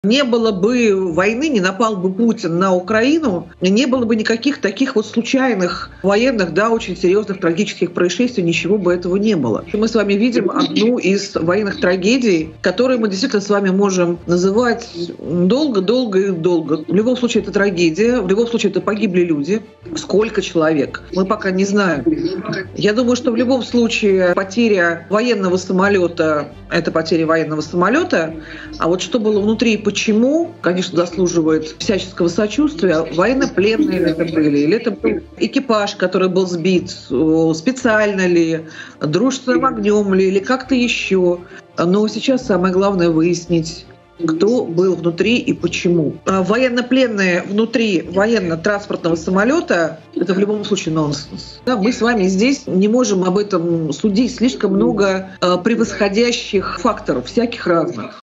Не было бы войны, не напал бы Путин на Украину, не было бы никаких таких вот случайных военных, да, очень серьезных трагических происшествий, ничего бы этого не было. Мы с вами видим одну из военных трагедий, которые мы действительно с вами можем называть долго-долго и долго. В любом случае это трагедия, в любом случае это погибли люди. Сколько человек? Мы пока не знаем. Я думаю, что в любом случае потеря военного самолета — это потеря военного самолета, а вот что было внутри и почему, конечно, заслуживает всяческого сочувствия. Военнопленные ли это были, или это был экипаж, который был сбит, специально ли, дружественным огнем ли, или как-то еще. Но сейчас самое главное выяснить, кто был внутри и почему. Военнопленные внутри военно-транспортного самолета — это в любом случае нонсенс. Да, мы с вами здесь не можем об этом судить. Слишком много превосходящих факторов, всяких разных.